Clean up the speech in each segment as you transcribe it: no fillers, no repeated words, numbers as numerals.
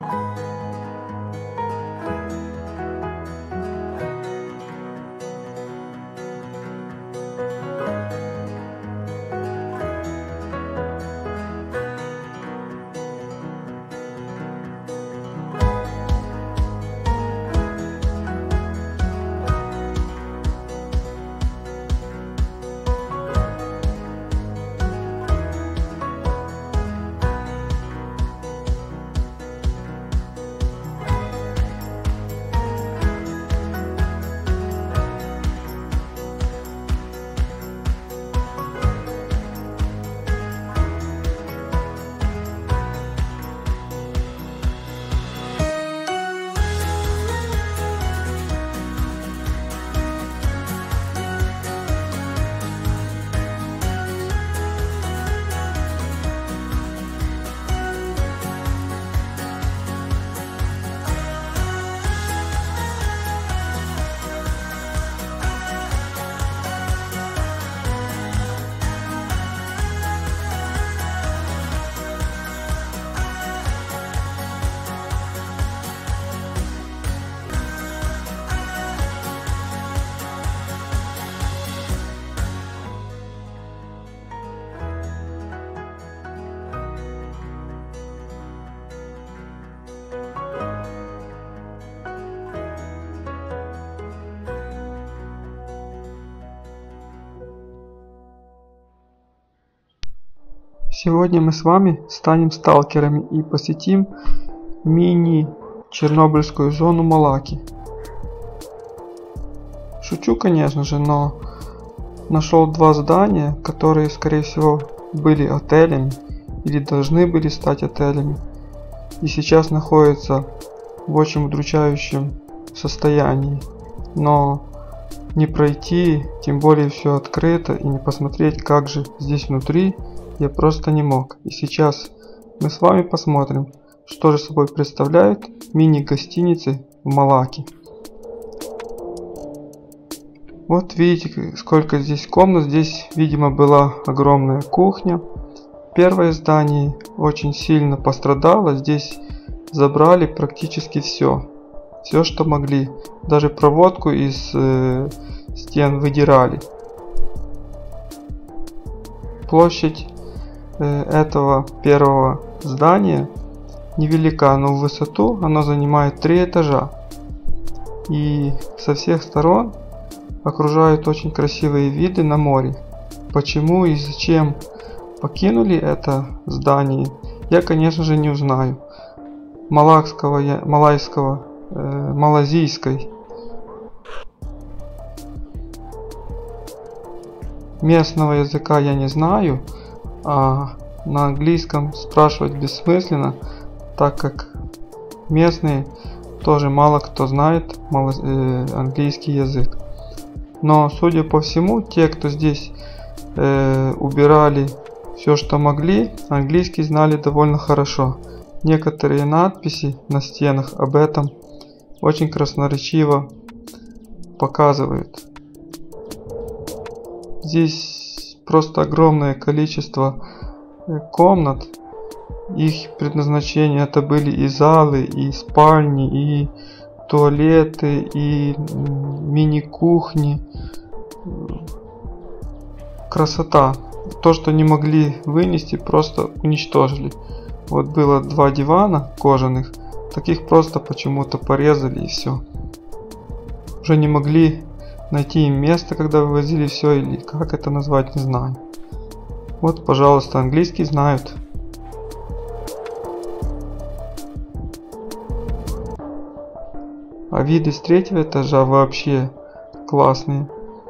Сегодня мы с вами станем сталкерами и посетим мини-чернобыльскую зону Малаки. Шучу, конечно же, но нашел два здания, которые, скорее всего, были отелями или должны были стать отелями, и сейчас находятся в очень удручающем состоянии. Но не пройти, тем более все открыто, и не посмотреть, как же здесь внутри, я просто не мог. И сейчас мы с вами посмотрим, что же собой представляют мини-гостиницы в Малаки. Вот видите, сколько здесь комнат. Здесь, видимо, была огромная кухня. Первое здание очень сильно пострадало. Здесь забрали практически все, что могли. Даже проводку из стен выдирали. Площадь этого первого здания невелика, но в высоту оно занимает 3 этажа. И со всех сторон окружают очень красивые виды на море. Почему и зачем покинули это здание, я, конечно же, не узнаю. Малазийской местного языка я не знаю, а на английском спрашивать бессмысленно, так как местные тоже мало кто знает английский язык. Но, судя по всему, те, кто здесь убирали все, что могли, английский знали довольно хорошо. Некоторые надписи на стенах об этом очень красноречиво показывают. Здесь просто огромное количество комнат. Их предназначение это были и залы, и спальни, и туалеты, и мини-кухни. Красота. То, что не могли вынести, просто уничтожили. Вот было 2 дивана кожаных, таких просто почему-то порезали и все. Уже не могли найти им место, когда вывозили все, или как это назвать, не знаю. Вот, пожалуйста, английский знают. А виды с 3-го этажа вообще классные.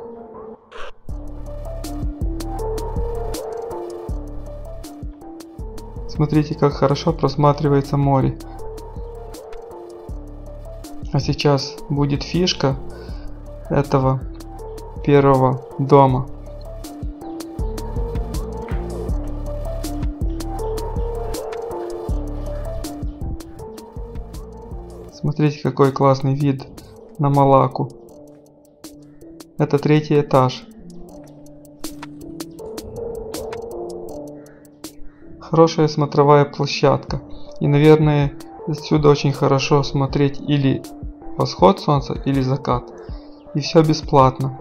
Смотрите, как хорошо просматривается море. А сейчас будет фишка этого первого дома. Смотрите, какой классный вид на Малаку. Это 3-й этаж. Хорошая смотровая площадка. И, наверное, Отсюда очень хорошо смотреть или восход солнца, или закат. И все бесплатно.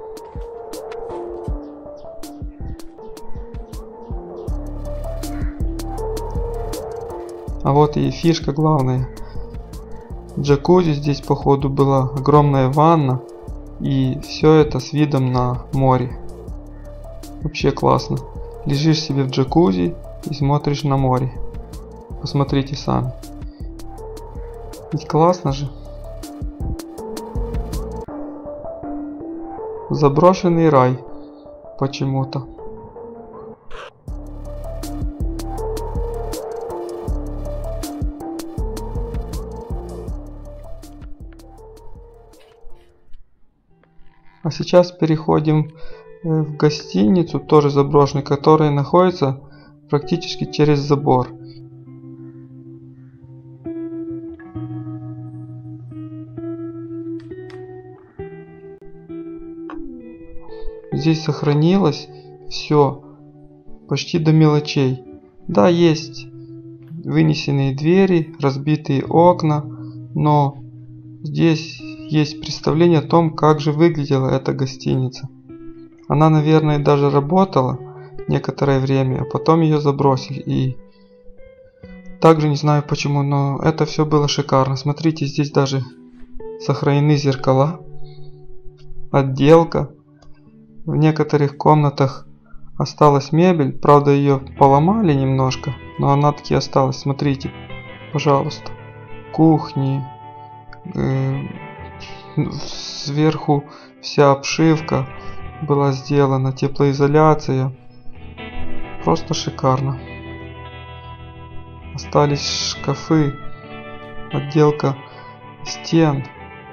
А вот и фишка главная. Джакузи здесь походу была, огромная ванна. И все это с видом на море. Вообще классно. Лежишь себе в джакузи и смотришь на море. Посмотрите сами. Ведь классно же. Заброшенный рай. Почему-то. А сейчас переходим в гостиницу, тоже заброшенную, которая находится практически через забор. Здесь сохранилось все почти до мелочей. Да, есть вынесенные двери, разбитые окна, но здесь есть представление о том, как же выглядела эта гостиница. Она, наверное, даже работала некоторое время, а потом ее забросили. И также не знаю почему, но это все было шикарно. Смотрите, здесь даже сохранены зеркала, отделка. В некоторых комнатах осталась мебель, правда ее поломали немножко, но она таки осталась. Смотрите, пожалуйста, кухни, сверху вся обшивка была сделана, теплоизоляция, просто шикарно. Остались шкафы, отделка стен.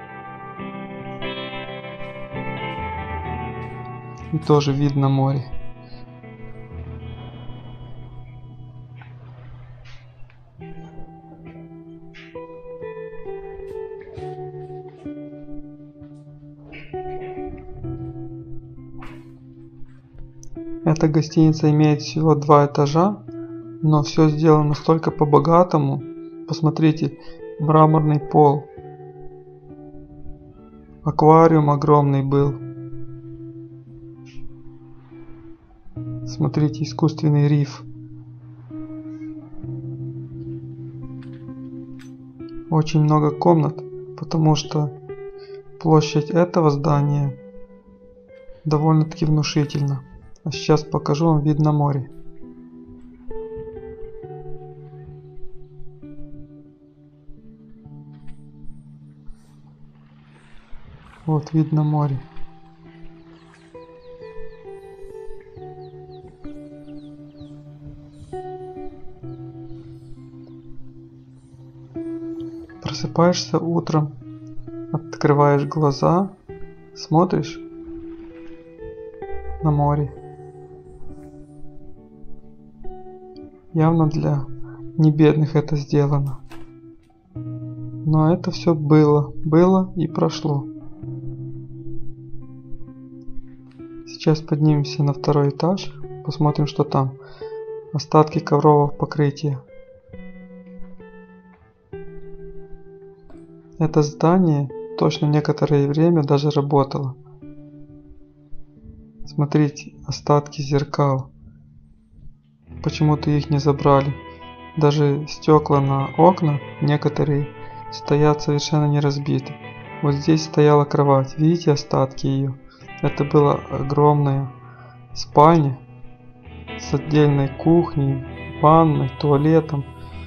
И тоже видно море. Эта гостиница имеет всего 2 этажа, но все сделано настолько по-богатому. Посмотрите, мраморный пол. Аквариум огромный был. Смотрите, искусственный риф. Очень много комнат, потому что площадь этого здания довольно-таки внушительна. А сейчас покажу вам вид на море. Вот вид на море. Просыпаешься утром, открываешь глаза, смотришь на море. Явно для небедных это сделано. Но это все было и прошло. Сейчас поднимемся на 2-й этаж, посмотрим, что там. Остатки коврового покрытия. Это здание точно некоторое время даже работало. Смотрите, остатки зеркал. Почему-то их не забрали. Даже стекла на окна некоторые стоят совершенно не разбиты. Вот здесь стояла кровать. Видите остатки ее? Это была огромная спальня с отдельной кухней, ванной, туалетом.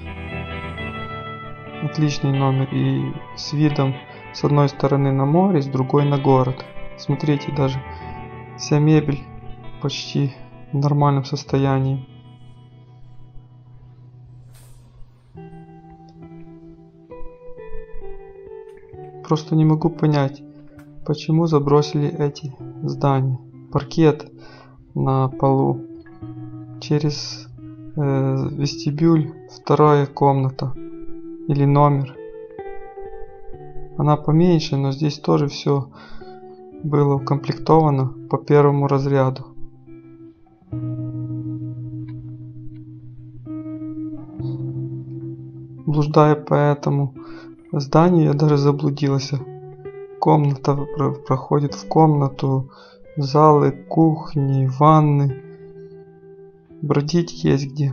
Отличный номер и с видом с одной стороны на море, с другой на город. Смотрите, даже вся мебель почти в нормальном состоянии. Просто не могу понять, почему забросили эти здания. Паркет на полу. Через вестибюль 2-я комната или номер. Она поменьше, но здесь тоже все было укомплектовано по 1-му разряду. блуждая по этому зданию, я даже заблудился. Комната проходит в комнату, залы, кухни, ванны. Бродить есть где.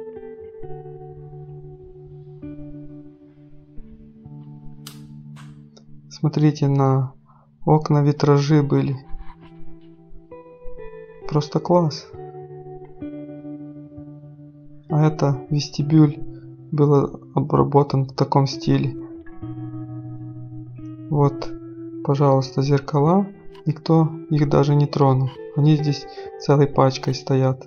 Смотрите, на окна витражи были. Просто класс. А это вестибюль был обработан в таком стиле. Вот, пожалуйста, зеркала. Никто их даже не тронул. Они здесь целой пачкой стоят.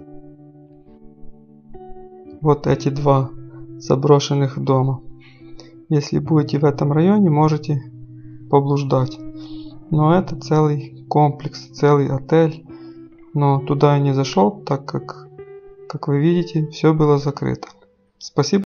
Вот эти два заброшенных дома. Если будете в этом районе, можете поблуждать. Но это целый комплекс, целый отель. Но туда я не зашел, так как вы видите, все было закрыто. Спасибо.